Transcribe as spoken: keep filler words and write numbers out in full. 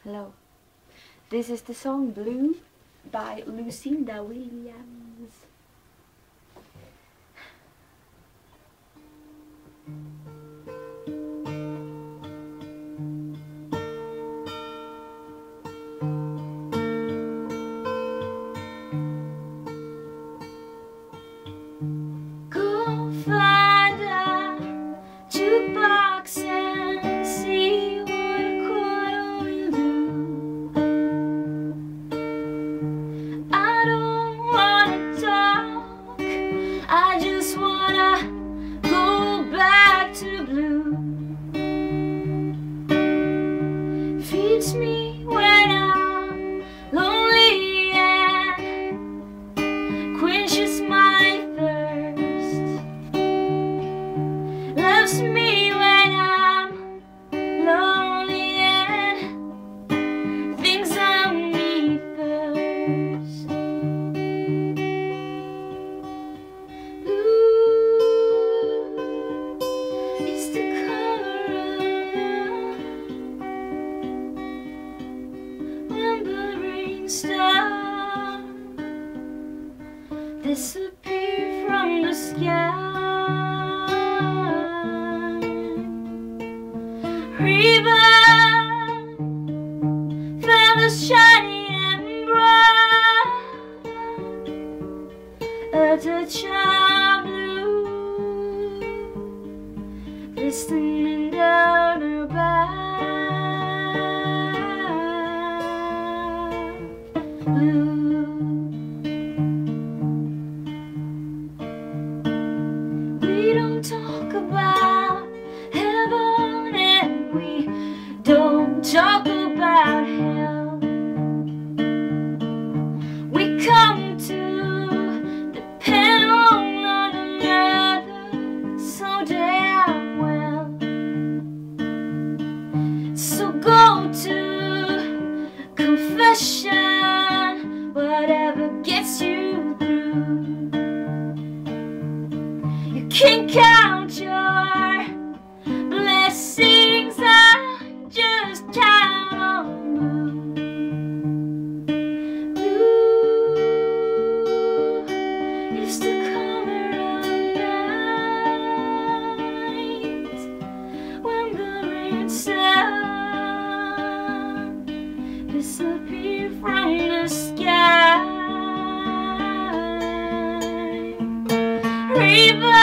Hello. This is the song Blue by Lucinda Williams. Go find a jukebox and see what a quarter will do. I don't wanna talk, I just wanna go back to blue. Feeds me when I'm lonely and quenches my thirst. Loves me when I'm lonely and thinks of me first. Blue is the color of lumbering star disappear from the sky. River, feathers shiny and bright, a touch of blue glistening down her back. Blue. We don't talk about heaven and we don't talk about hell. We come to depend on one another so damn well. So go to confession, whatever gets you through. You can count your blessings, I just count on blue. Blue is the color of night when the red sun disappears from the sky. River,